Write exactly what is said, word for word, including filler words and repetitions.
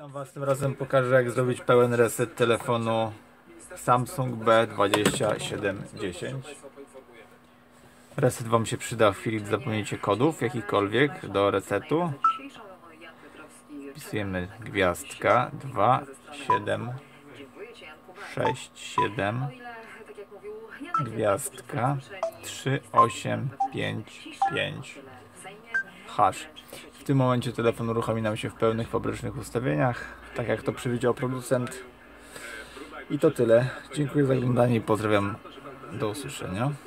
Witam Was, tym razem pokażę, jak zrobić pełen reset telefonu Samsung B dwadzieścia siedem dziesięć. Reset Wam się przyda w chwili, gdy zapomnicie kodów jakichkolwiek do resetu. Wpisujemy gwiazdka dwa siedem sześć siedem gwiazdka trzy osiem pięć pięć hash. W tym momencie telefon uruchomi nam się w pełnych fabrycznych ustawieniach, tak jak to przewidział producent. I to tyle. Dziękuję za oglądanie i pozdrawiam. Do usłyszenia.